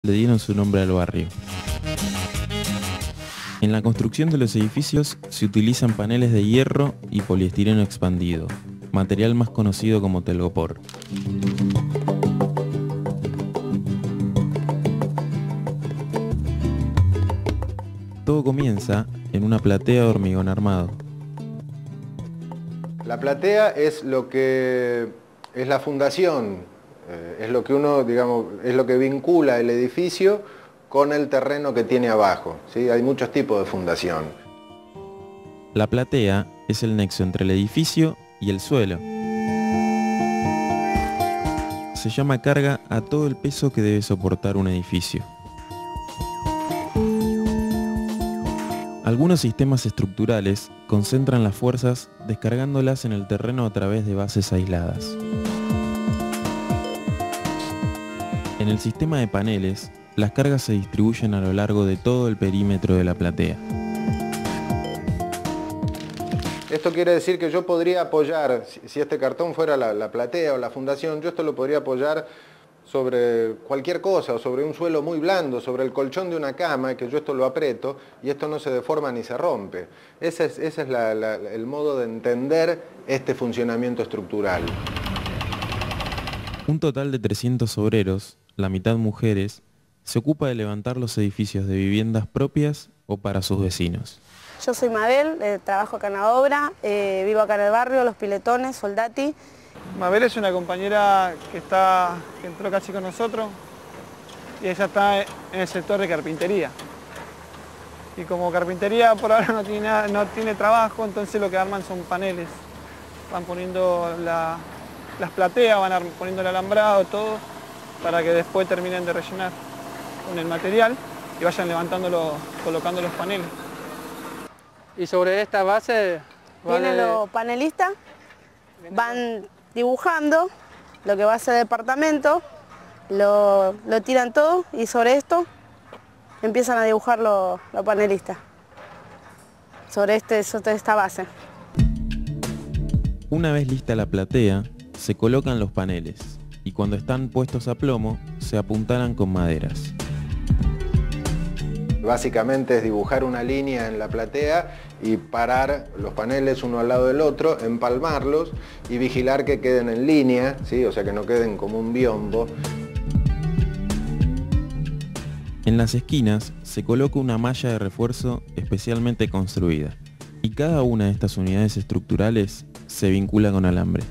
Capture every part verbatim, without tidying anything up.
le dieron su nombre al barrio. En la construcción de los edificios se utilizan paneles de hierro y poliestireno expandido, material más conocido como telgopor. Todo comienza en una platea de hormigón armado. La platea es lo que es la fundación, eh, es lo que uno, digamos, es lo que vincula el edificio con el terreno que tiene abajo, ¿sí? Hay muchos tipos de fundación. La platea es el nexo entre el edificio y el suelo. Se llama carga a todo el peso que debe soportar un edificio. Algunos sistemas estructurales concentran las fuerzas descargándolas en el terreno a través de bases aisladas. En el sistema de paneles, las cargas se distribuyen a lo largo de todo el perímetro de la platea. Esto quiere decir que yo podría apoyar, si este cartón fuera la, la platea o la fundación, yo esto lo podría apoyar sobre cualquier cosa, o sobre un suelo muy blando, sobre el colchón de una cama, que yo esto lo aprieto y esto no se deforma ni se rompe. Ese es, ese es la, la, el modo de entender este funcionamiento estructural. Un total de trescientos obreros, la mitad mujeres, se ocupa de levantar los edificios de viviendas propias o para sus vecinos. Yo soy Mabel, eh, trabajo acá en la obra, eh, vivo acá en el barrio, Los Piletones, Soldati. Mabel es una compañera que, está, que entró casi con nosotros y ella está en el sector de carpintería. Y como carpintería por ahora no tiene, nada, no tiene trabajo, entonces lo que arman son paneles. Van poniendo la, las plateas, van poniendo el alambrado, todo, para que después terminen de rellenar con el material y vayan levantándolo, colocando los paneles. Y sobre esta base... Vienen vale... los panelistas, van dibujando lo que va a ser el departamento, lo, lo tiran todo y sobre esto empiezan a dibujar los, los panelistas, sobre, este, sobre esta base. Una vez lista la platea, se colocan los paneles y cuando están puestos a plomo, se apuntalan con maderas. Básicamente es dibujar una línea en la platea y parar los paneles uno al lado del otro, empalmarlos y vigilar que queden en línea, ¿sí? O sea que no queden como un biombo. En las esquinas se coloca una malla de refuerzo especialmente construida y cada una de estas unidades estructurales se vincula con alambre.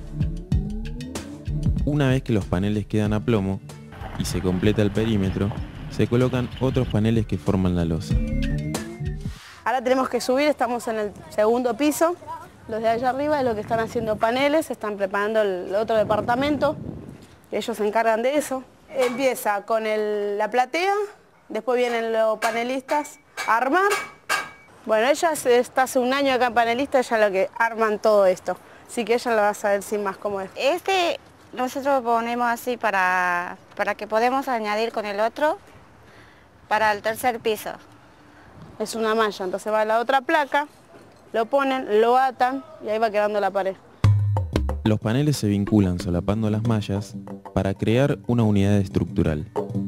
Una vez que los paneles quedan a plomo y se completa el perímetro, se colocan otros paneles que forman la losa. Ahora tenemos que subir, estamos en el segundo piso. Los de allá arriba es lo que están haciendo paneles, están preparando el otro departamento. Ellos se encargan de eso. Empieza con el, la platea, después vienen los panelistas a armar. Bueno, ella está hace un año acá en panelista, ella es lo que arman todo esto. Así que ella lo va a saber sin más cómo es. Este nosotros lo ponemos así para, para que podamos añadir con el otro para el tercer piso. Es una malla, entonces va a la otra placa, lo ponen, lo atan y ahí va quedando la pared. Los paneles se vinculan solapando las mallas para crear una unidad estructural.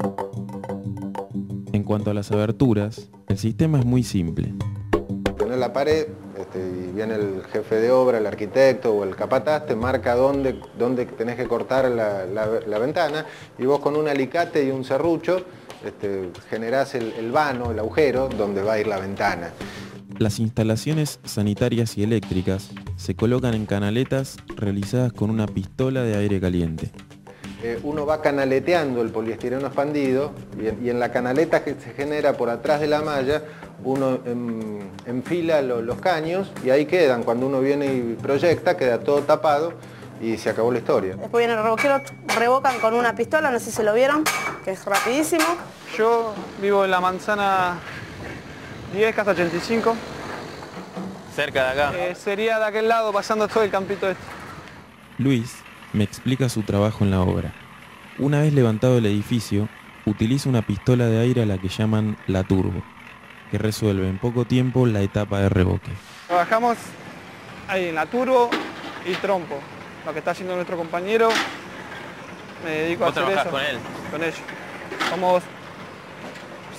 En cuanto a las aberturas, el sistema es muy simple. Tenés la pared este, y viene el jefe de obra, el arquitecto o el capataz, te marca dónde, dónde tenés que cortar la, la, la ventana y vos con un alicate y un serrucho Este, generás el, el vano, el agujero, donde va a ir la ventana. Las instalaciones sanitarias y eléctricas se colocan en canaletas realizadas con una pistola de aire caliente. Eh, uno va canaleteando el poliestireno expandido y en, y en la canaleta que se genera por atrás de la malla, uno en, enfila lo, los caños y ahí quedan. Cuando uno viene y proyecta, queda todo tapado y se acabó la historia. Después vienen los revoqueros, revocan con una pistola, no sé si lo vieron, que es rapidísimo. Yo vivo en la manzana diez, casa ochenta y cinco. Cerca de acá. Eh, sería de aquel lado, pasando todo el campito este. Luis me explica su trabajo en la obra. Una vez levantado el edificio, utiliza una pistola de aire a la que llaman la turbo, que resuelve en poco tiempo la etapa de revoque. Trabajamos ahí en la turbo y trompo. Lo que está haciendo nuestro compañero, me dedico a hacer eso. ¿Vos trabajás con él? Con ellos. Somos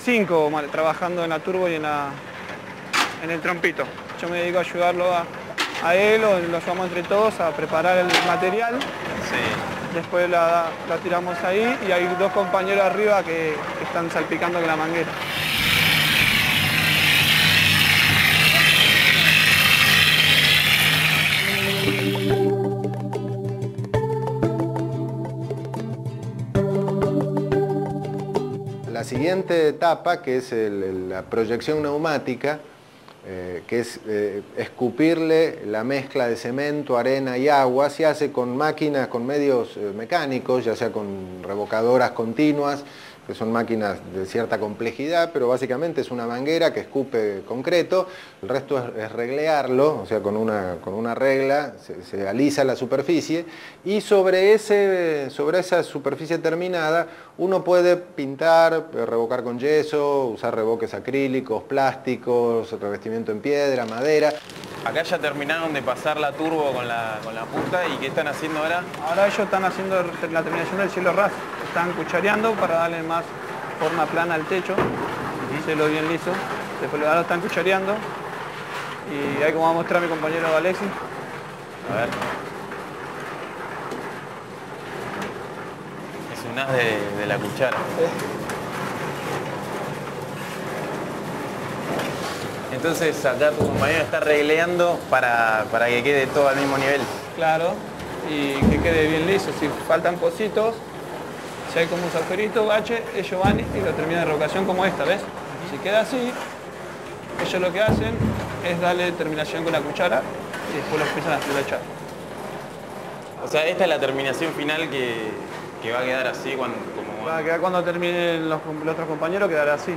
cinco trabajando en la turbo y en, la, en el trompito. Yo me dedico a ayudarlo a, a él, o lo ayudamos entre todos a preparar el material. Sí. Después la, la tiramos ahí y hay dos compañeros arriba que, que están salpicando con la manguera. La siguiente etapa, que es el, el, la proyección neumática, eh, que es eh, escupirle la mezcla de cemento, arena y agua, se hace con máquinas, con medios eh, mecánicos, ya sea con revocadoras continuas, que son máquinas de cierta complejidad, pero básicamente es una manguera que escupe concreto, el resto es, es reglearlo, o sea, con una, con una regla se, se alisa la superficie, y sobre, ese, sobre esa superficie terminada uno puede pintar, revocar con yeso, usar revoques acrílicos, plásticos, revestimiento en piedra, madera. Acá ya terminaron de pasar la turbo con la, con la punta, ¿y qué están haciendo ahora? Ahora ellos están haciendo la terminación del cielo ras, están cuchareando para darle más forma plana al techo, uh-huh. Cielo bien liso, después ahora están cuchareando y ahí como va a mostrar mi compañero Alexis. A ver. Es un as de, de la cuchara. Entonces acá tu compañero está regleando para, para que quede todo al mismo nivel. Claro, y que quede bien liso. Si faltan cositos, si hay como un agujerito, bache, ellos van y lo terminan de revocación como esta, ¿ves? Si queda así, ellos lo que hacen es darle terminación con la cuchara y después lo empiezan a flechar. O sea, esta es la terminación final que, que va a quedar así cuando... Como... Va a quedar cuando terminen los, los otros compañeros, quedará así.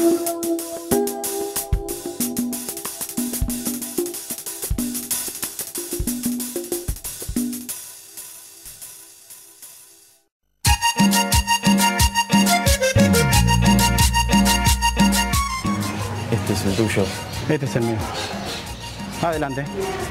Este es el tuyo. Este es el mío. Adelante.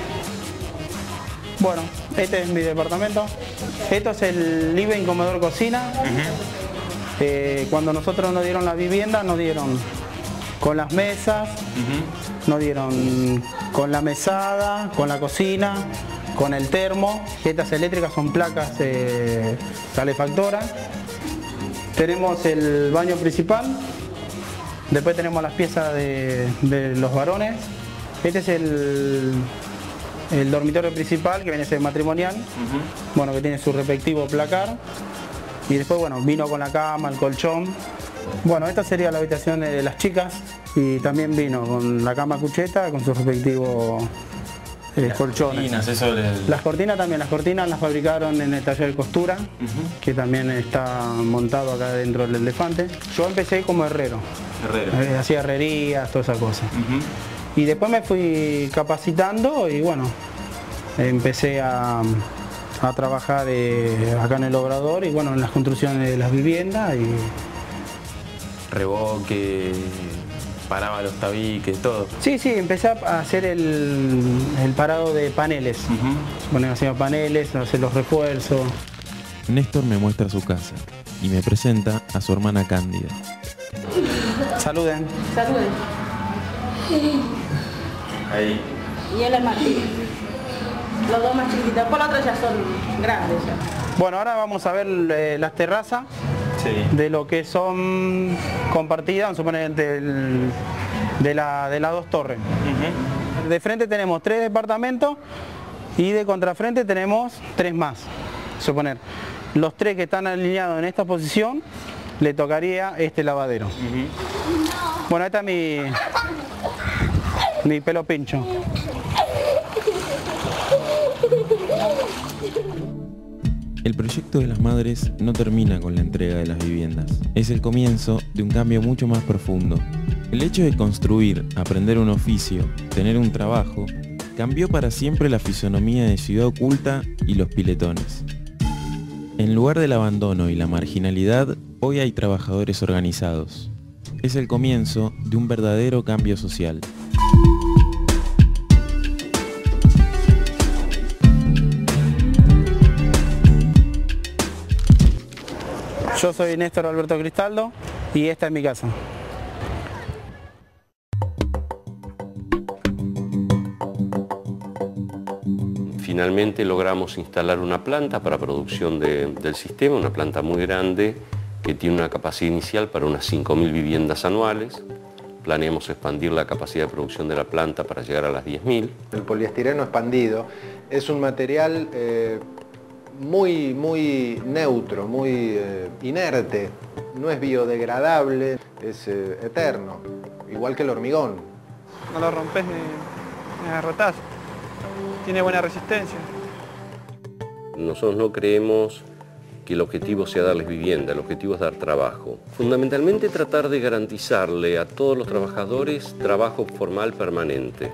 Bueno, este es mi departamento. Esto es el living, comedor, cocina. Uh-huh. eh, cuando nosotros nos dieron la vivienda, nos dieron con las mesas, uh-huh. Nos dieron con la mesada, con la cocina, con el termo. Estas eléctricas son placas eh, calefactoras. Tenemos el baño principal. Después tenemos las piezas de, de los varones. Este es el, el dormitorio principal, que viene a ser matrimonial, uh-huh. Bueno, que tiene su respectivo placar. Y después, bueno, vino con la cama, el colchón. Bueno, esta sería la habitación de las chicas. Y también vino con la cama cucheta, con su respectivo eh, colchones. Cortinas, eso el... Las cortinas también, las cortinas las fabricaron en el taller de costura, uh-huh. Que también está montado acá dentro del elefante. Yo empecé como herrero. Herrero. Eh, hacía herrerías, todas esas cosas. Uh-huh. Y después me fui capacitando y bueno, empecé a, a trabajar eh, acá en el obrador y bueno, en las construcciones de las viviendas. Y... Revoque, paraba los tabiques, todo. Sí, sí, empecé a hacer el, el parado de paneles. Uh-huh. Bueno, hacía paneles, hacer los refuerzos. Néstor me muestra su casa y me presenta a su hermana Cándida. Saluden. Saluden. Ahí. Y él es más chiquito. Los dos más chiquitos. Por la otra ya son grandes ya. Bueno, ahora vamos a ver eh, las terrazas. Sí. De lo que son compartidas, vamos a suponer, del, de, la, de las dos torres. Uh-huh. De frente tenemos tres departamentos y de contrafrente tenemos tres más. Suponer, los tres que están alineados en esta posición, le tocaría este lavadero. Uh-huh. Bueno, esta es mi, mi pelo pincho. El proyecto de las madres no termina con la entrega de las viviendas. Es el comienzo de un cambio mucho más profundo. El hecho de construir, aprender un oficio, tener un trabajo, cambió para siempre la fisonomía de Ciudad Oculta y los piletones. En lugar del abandono y la marginalidad, hoy hay trabajadores organizados. Es el comienzo de un verdadero cambio social. Yo soy Néstor Alberto Cristaldo y esta es mi casa. Finalmente logramos instalar una planta para producción de, del sistema, una planta muy grande que tiene una capacidad inicial para unas cinco mil viviendas anuales. Planeamos expandir la capacidad de producción de la planta para llegar a las diez mil. El poliestireno expandido es un material eh, muy, muy neutro, muy eh, inerte, no es biodegradable, es eh, eterno, igual que el hormigón. No lo rompes ni, ni agarrotás, tiene buena resistencia. Nosotros no creemos que el objetivo sea darles vivienda, el objetivo es dar trabajo. Fundamentalmente tratar de garantizarle a todos los trabajadores trabajo formal permanente.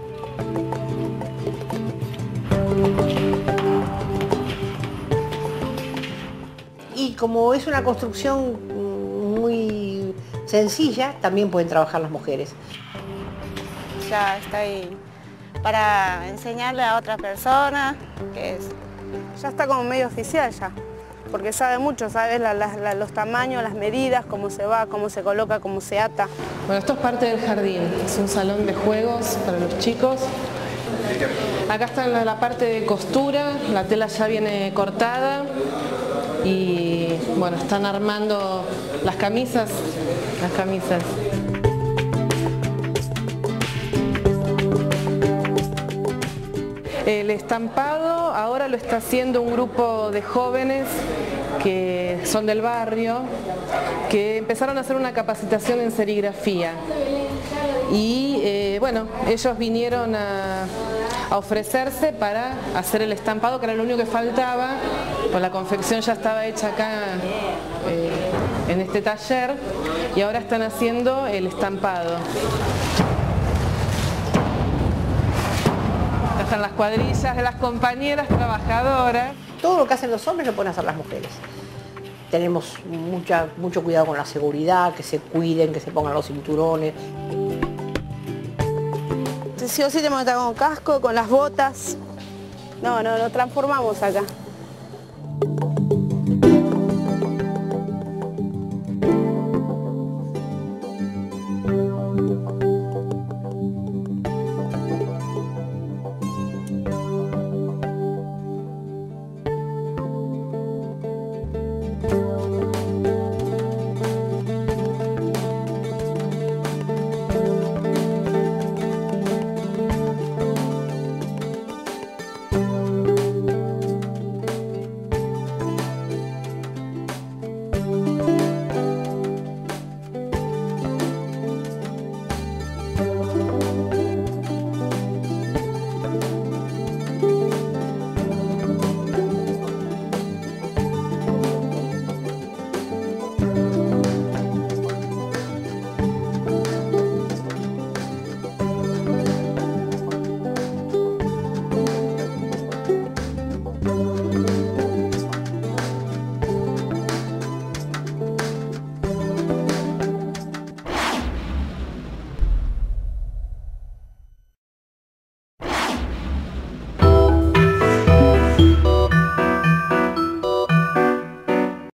Y como es una construcción muy sencilla, también pueden trabajar las mujeres. Ya estoy para enseñarle a otra persona, que es... Ya está como medio oficial ya, porque sabe mucho, sabe la, la, la, los tamaños, las medidas, cómo se va, cómo se coloca, cómo se ata. Bueno, esto es parte del jardín, es un salón de juegos para los chicos. Acá está la, la parte de costura, la tela ya viene cortada y bueno, están armando las camisas, las camisas. El estampado ahora lo está haciendo un grupo de jóvenes que son del barrio, que empezaron a hacer una capacitación en serigrafía. Y eh, bueno, ellos vinieron a, a ofrecerse para hacer el estampado, que era lo único que faltaba, pues la confección ya estaba hecha acá eh, en este taller, y ahora están haciendo el estampado. Están las cuadrillas de las compañeras trabajadoras. Todo lo que hacen los hombres lo pueden hacer las mujeres. Tenemos mucha, mucho cuidado con la seguridad, que se cuiden, que se pongan los cinturones. Sí o sí tenemos que estar con casco, con las botas. No, no, lo transformamos acá.